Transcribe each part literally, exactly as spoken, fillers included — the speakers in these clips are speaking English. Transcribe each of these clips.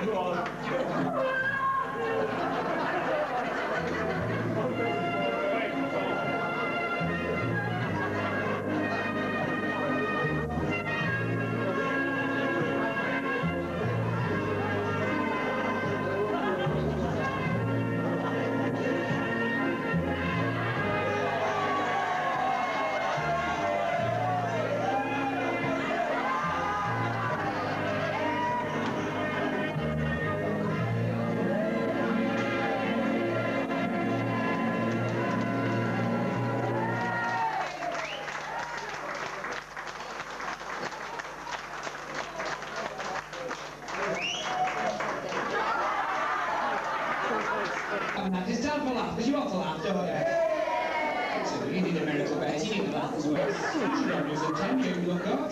It's time for laugh, because you want to laugh, don't you? So you need a miracle bed, you need to laugh as well. You should have used a ten, you look good.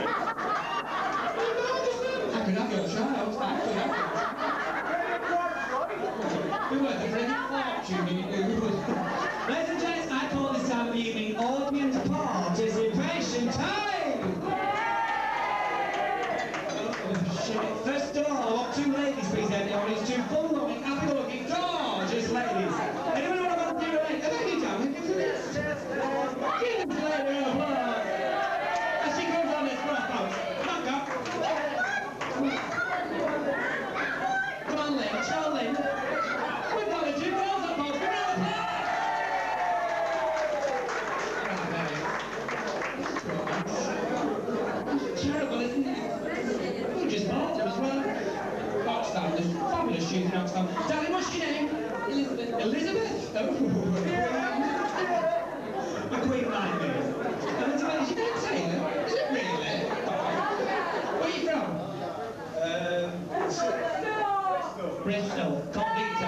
I could have your child, I could have your child. We were the brilliant fortune in Ladies and gents, I call this time of the evening audience participation time! First of all, I want two ladies please enter the audience, two full-looking, happy-looking, gorgeous ladies. Anyone want to do it? I think you can. Give them this lady an applause. As she comes on this front, folks. Come on, go. Come on, Lynn. Show Lynn. We've got the two girls up, folks. Give her an applause. Terrible, isn't it? You just bought them as well. Oxfam, the fabulous shoes in Oxfam. Darling, what's your name? Elizabeth. Elizabeth? Oh. A queen like me. Elizabeth, is your name Taylor? Is it really? Where are you from? Um, Bristol. Convicta.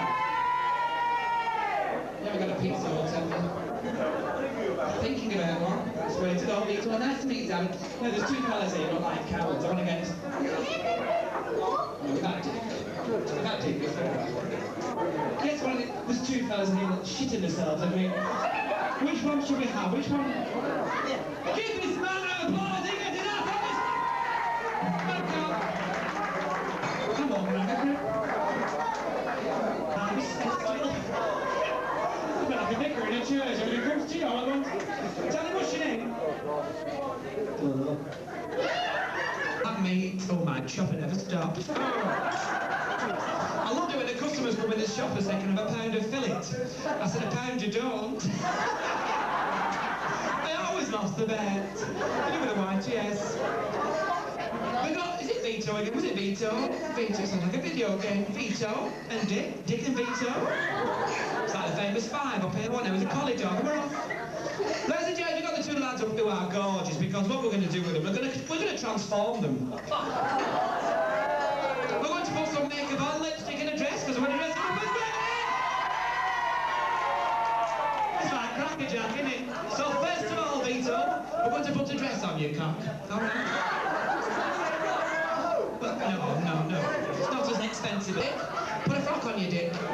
You haven't got a pizza or something? Thinking about one. That's where to go. Well, nice to meet you, darling. No, there's two fellas here, not like cowards. I want to get... No, we've had Dick. We've had Dick before. Guess one of the... There's two fellas in here that shitting themselves. I mean, which one should we have? Which one? Give this man an applause. He gets enough. Come on, Rebecca. I've been like a vicar in a church. I mean, it comes to you all at once. Tell me what's your name? That me. Oh, my chopper never stops. Oh. I loved it when the customers come in the shop a second of a pound of fillet. I said, a pound you don't. I always lost the bet. You with a white, yes. We got, is it Vito again? Was it Vito? Vito sounds like a video game. Vito and Dick. Dick and Vito. It's like the famous five up here. One there was a collie dog. And we're off. Ladies and gentlemen, we've got the two lads up who are gorgeous because what we're going to do with them, we're going to, we're going to transform them. We're going to put some makeup on, lipstick and a dress because we're going to dress them up as well. It's like crackerjack, isn't it? So first of all, Vito, we're going to put a dress on you, cock. Alright? But no, no, no. It's not as expensive, Dick. Put a frock on you, Dick. I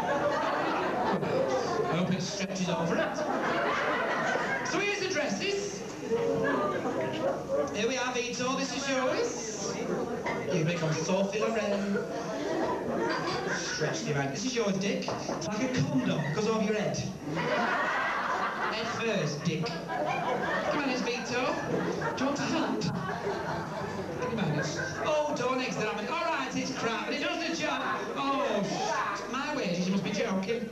hope it stretches over it. So here's the dresses. Here we are, Vito, this is yours. You become Sophie Loren. Stretched your hand. This is yours, Dick. It's like a condom, goes over your head. Head first, Dick. Come on, it's Vito. Do you want a hand? Come on, it's... Oh, don't exit on me. All right, it's crap, but it does the job. Oh, shit. My wages, you must be joking.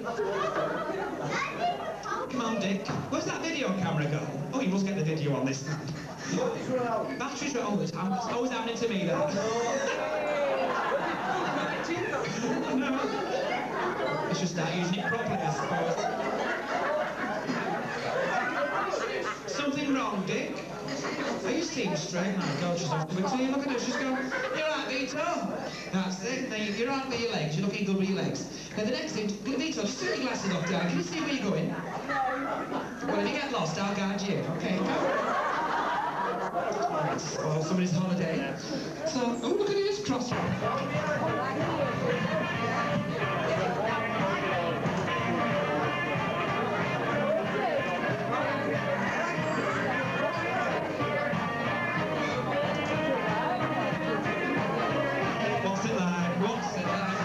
Come on, Dick. Where's that video camera go? Oh, you must get the video on this man. Batteries are always, it's always happening to me, that. No. I should start using it properly, I suppose. Something wrong, Dick? Are you seeing straight? My God, she's off quick to you. Look at her, she's going, you're right, Vito. That's it. Now, you're right with your legs. You're looking good with your legs. Now, the next thing, Vito, just take your glasses off, down. Can you see where you're going? Well, if you get lost, I'll guide you. Okay, go. Oh, somebody's holiday. So, oh, look at this crossroad. What's it like? What's it like?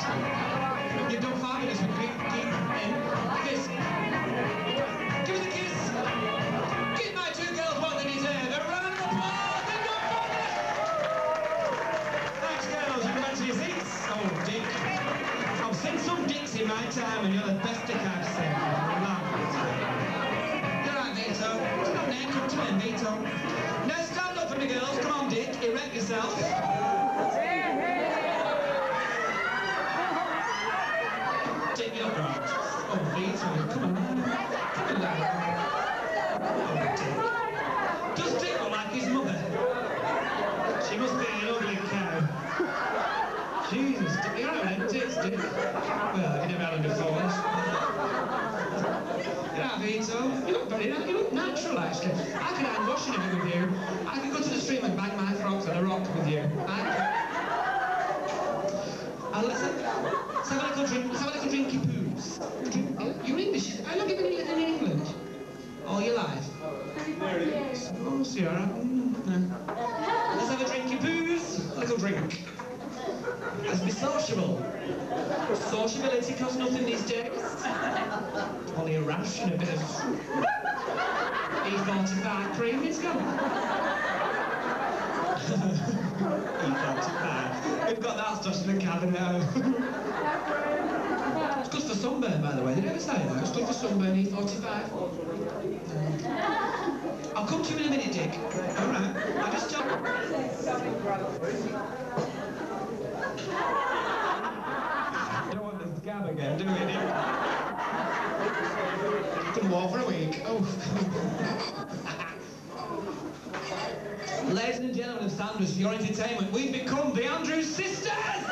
You've done fabulous. Keep, keep in. Kiss. Give us a kiss. Give my two girls what they deserve. A round of applause. They've done fabulous. Thanks, girls. You can go back to your seats. Oh, Dick. I've seen some dicks in my time, and you're the best dick I've seen. You're right, Vito. Come on, Nick. Come to me, Vito. Now stand up for me, girls. Come on, Dick. Erect yourself. Dick, you're right. Oh, Vito. Come on. Come on, lad. Oh, Dick. Does Dick look like his mother? She must be an ugly cow. Jesus, Dick. You're out of tits, Dick. Well, you never had them before. You're out, Vito. You look very nice. You look natural, actually. I could hang washing it with you. I could go to the stream and bang my frocks on a rock with you. I could. Uh, let's, have, let's have a little drink. Let's have a little drinky poos. Drink, you're English. How long have you been living in England? All your life? Oh, so you're all right. Mm, no. Let's have a drinky poos. A little drink. Let's be sociable. Sociability costs nothing these days. Only a rash and a bit of E forty-five cream, it's gone. E forty-five. We've got that stuff in the cabinet now. It's good for sunburn, by the way. Did I ever say that? It's good for sunburn, E forty-five. I'll come to you in a minute, Dick. All right. I just tell... Don't want this scab again, do we, Dick? Couldn't walk for a week. Oh. Ladies and gentlemen of Sanders, for your entertainment, we've become the Andrews Sisters!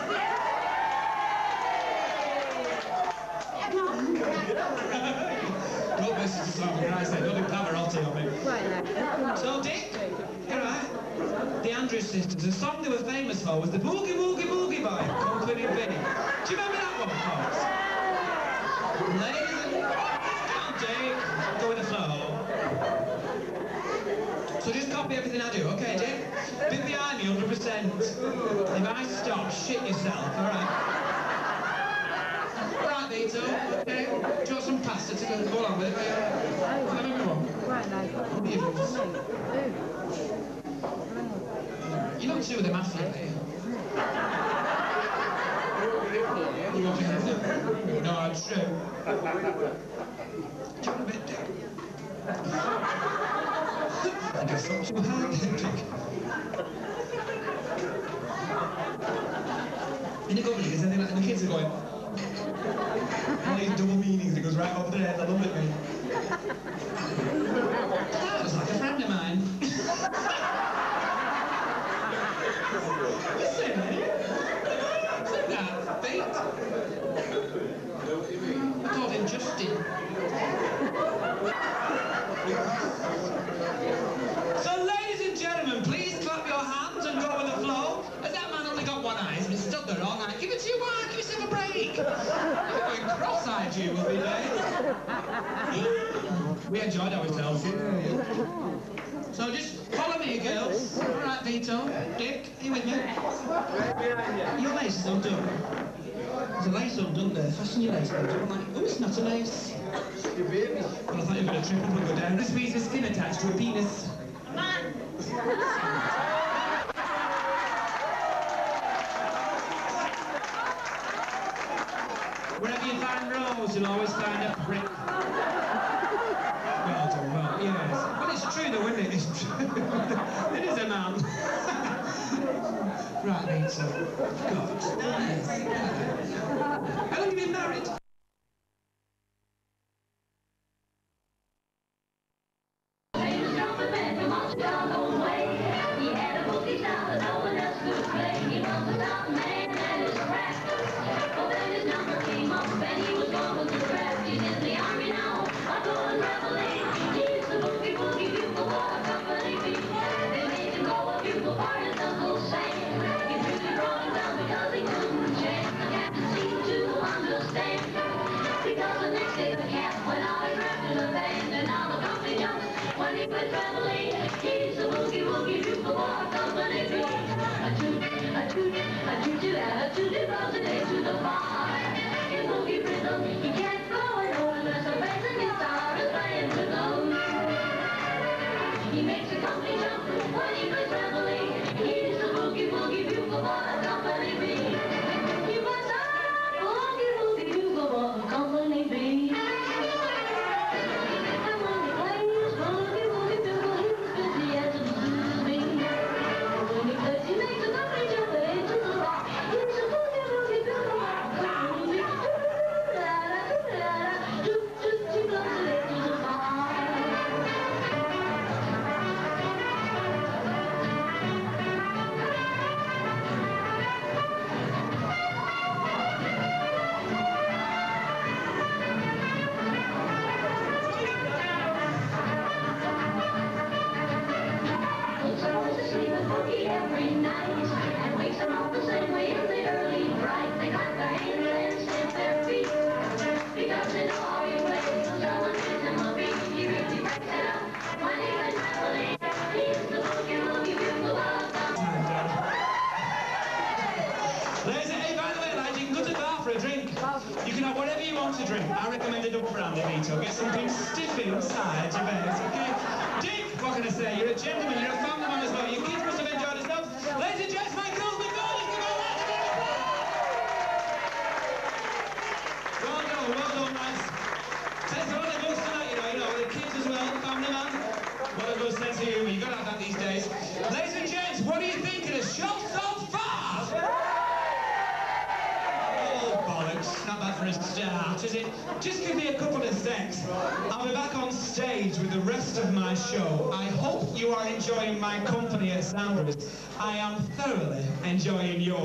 Don't listen to Simon Christ, don't do Pavarotti on me. So, Dick, you're right. The Andrews Sisters, the song they were famous for was the Boogie Woogie Boogie Boy, Company B. Do you remember that one, folks? Ladies and gentlemen, Dick, go with the flow. So just copy everything I do, okay, Dick? Be behind me one hundred percent. If I stop, shit yourself, alright? Alright, Vito, okay? Do you want some pasta to go, go along with it? Can I have me one? You don't do with the mafia, do you? You want to have them? No, it's true. Do you want a bit, Dick? I guess I'm too hard, Dick. In the company, is anything like, and the kids are going, all these double meanings, it goes right over their heads, I love it, mate. That was like a friend of mine. Listen, isn't that fate? I called him Justin. So, ladies and gentlemen, please clap your hands and go with the flow. As that man only got one eye, he's been stuck there all night. Give it to your wife, give yourself a break. You're going cross-eyed, you will be late. We enjoyed ourselves. So just follow me, girls. All right, Vito. Dick, are you with me? Your lace is undone. There's a lace undone there. Fasten your lace, baby. I'm like, oh, it's not a lace. Well, I thought you were going to trip up and go down. This piece of skin attached to a penis. Come on. Wherever you find rose, you'll always find a brick. Well done, well, yes. Well, it's true though, isn't it? It's true. It is a man. Right, Vito. God. Nice. How long have you been married? He's a boogie woogie jukebox company. A toot, a toot, a toot, a toot, a toot, a toot, to the bar. You can have whatever you want to drink. I recommend a double brandy, Vito. Get something stiff inside your veins, okay? Dick, what can I say? You're a gentleman, you're a family man as well. Your kids must have enjoyed themselves. Ladies and gents, Michael McDonald, give a round of applause. Well done, well done, lads. Takes a lot of guts tonight, you know, you know, with the kids as well, family man. What a good sense of humour, you've got to have that these days. Ladies and gents, what do you think of the show so far? Oh, bollocks, not bad for a start, is it? Just give me a couple of secs. I'll be back on stage with the rest of my show. I hope you are enjoying my company at Sanders. I am thoroughly enjoying yours.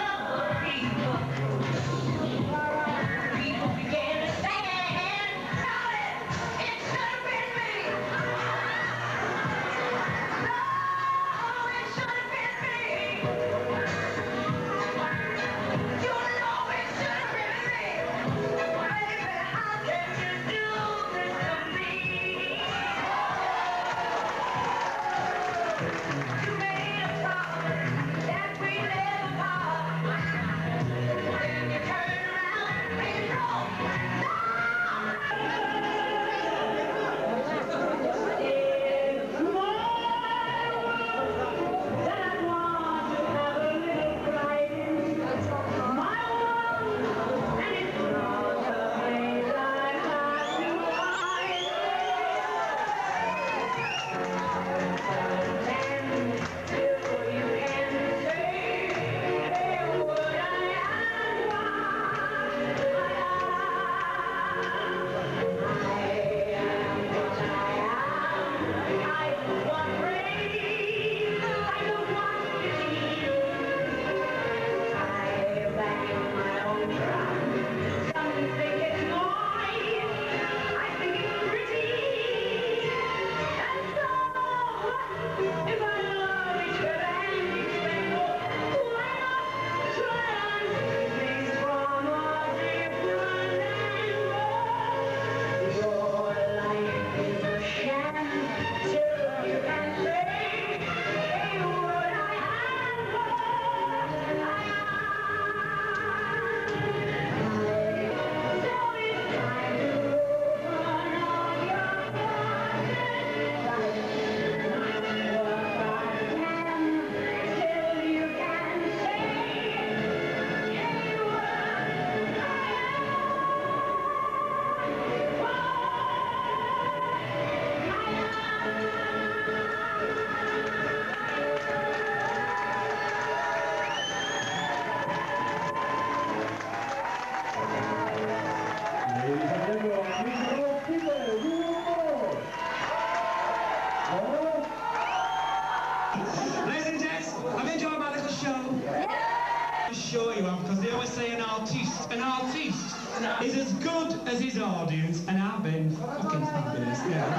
Sure you have, because they always say an artiste, an artiste is as good as his audience, and I've been fucking fabulous, yeah.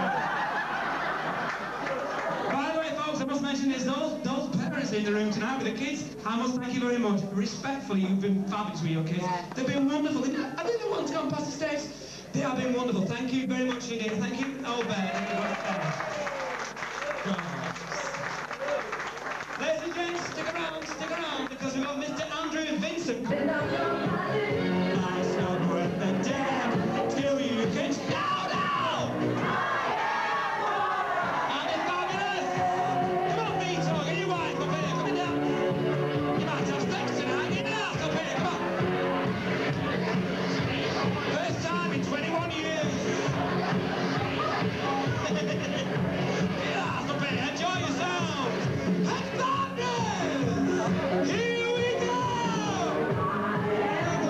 By the way, folks, I must mention this, those, those parents in the room tonight with the kids, I must thank you very much. Respectfully, you've been fabulous with your kids. They've been wonderful. I think the ones gone past the stage, they have been wonderful. Thank you very much indeed. Thank you, Albert. Ladies and gents, stick around, stick around, because we've got Mister Andrew Vincent. I stop with the dead till you can shout out! And it's fabulous! Come on, Vito, get your wife up here, come down. You might have sex tonight, get your ass up here, come on. First time in twenty-one years. Get your ass up here, enjoy yourselves! Here we go!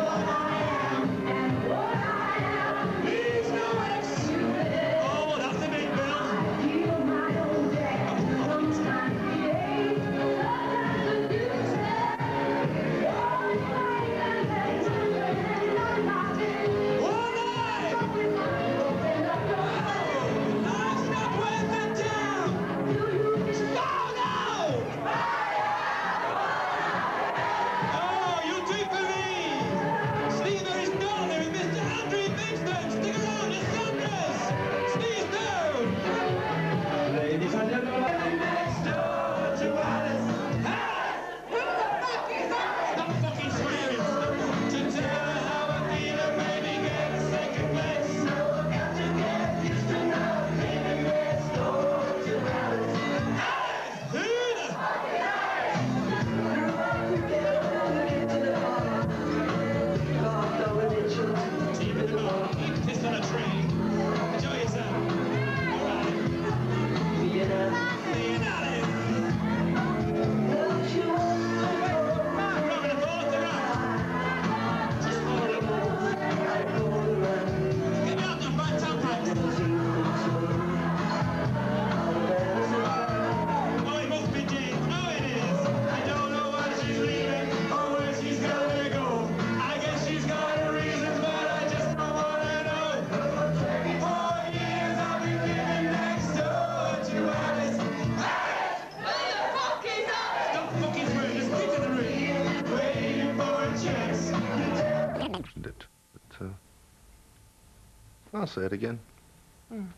it. But, uh, I'll say it again. Mm.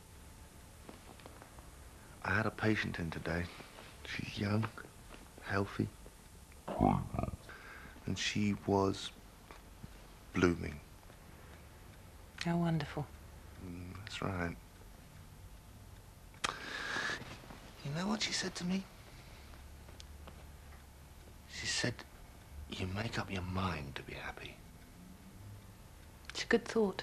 I had a patient in today. She's young, healthy, and she was blooming. How wonderful. Mm, that's right. You know what she said to me? She said, you make up your mind to be happy. It's a good thought.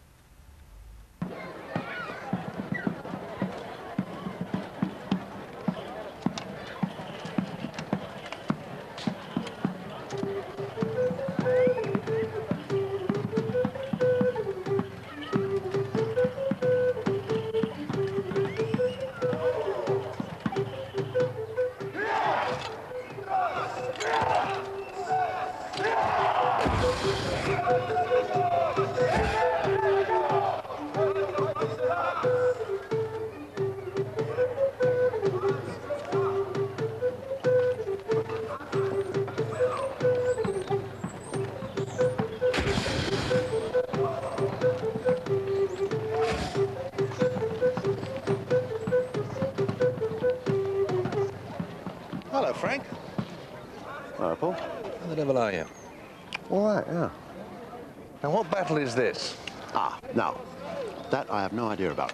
Hello, Frank. Hello, Paul. How the devil are you? All right, yeah. Now, what battle is this? Ah, now, that I have no idea about.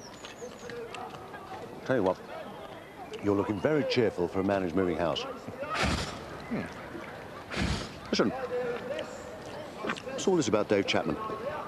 Tell you what, you're looking very cheerful for a man who's moving house. Hmm. Listen, what's all this about Dave Chapman?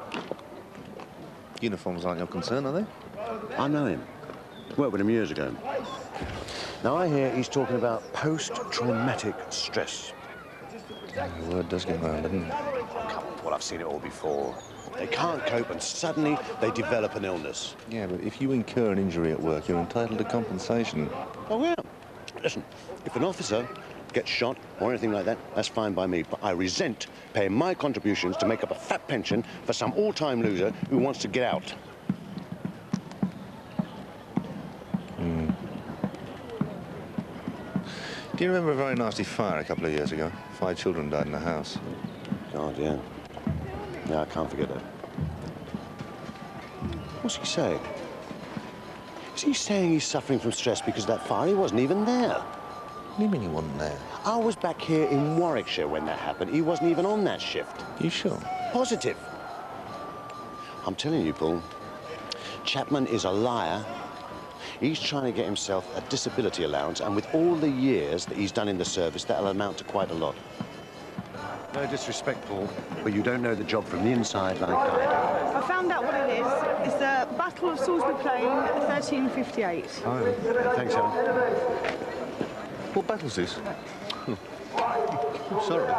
Uniforms aren't your concern, are they? I know him. Worked with him years ago. Now, I hear he's talking about post-traumatic stress. The word does get around, doesn't it? Well, I've seen it all before. They can't cope and suddenly they develop an illness. Yeah, but if you incur an injury at work, you're entitled to compensation. Oh, yeah. Listen, if an officer gets shot or anything like that, that's fine by me. But I resent paying my contributions to make up a fat pension for some all-time loser who wants to get out. Hmm. Do you remember a very nasty fire a couple of years ago? Five children died in the house. God, yeah. Yeah, I can't forget that. What's he saying? Is he saying he's suffering from stress because of that fire? He wasn't even there. What do you mean he wasn't there? I was back here in Warwickshire when that happened. He wasn't even on that shift. You sure? Positive. I'm telling you, Paul, Chapman is a liar. He's trying to get himself a disability allowance, and with all the years that he's done in the service, that'll amount to quite a lot. No disrespect, Paul, but you don't know the job from the inside like I do. I found out what it is. It's the Battle of Salisbury Plain, thirteen fifty-eight. Oh, thanks, Helen. What battle's this? Sorry.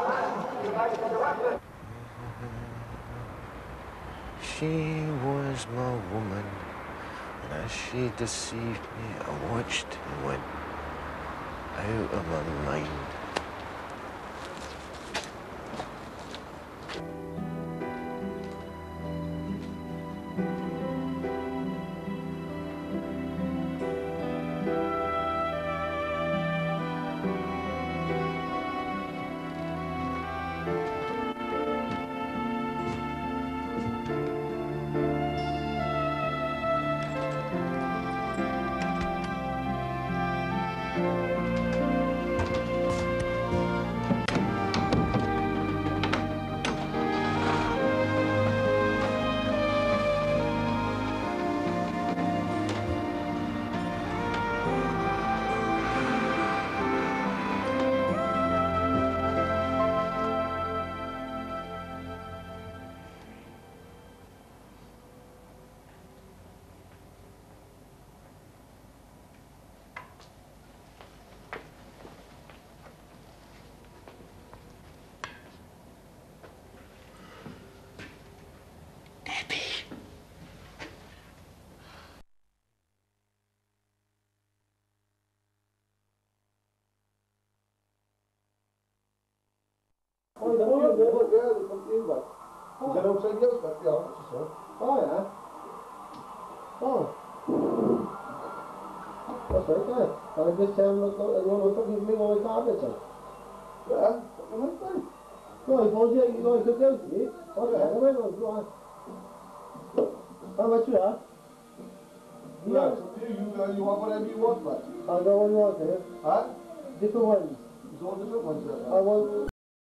She was my woman, and as she deceived me, I watched and went out of my mind. Oh, the one there, look there, the computer. Is that outside the house back there? What's this one? Oh, yeah. Oh. That's right there. I just tell them, look, I don't know if I can bring all my carpets in. Yeah, what am I doing? No, if only you know, it's a girl, see? Okay, I don't know. How much you have? Yeah, so you, you, you want whatever you want, man. I know what you want, eh? Huh? Different ones. It's all different ones, eh? I want...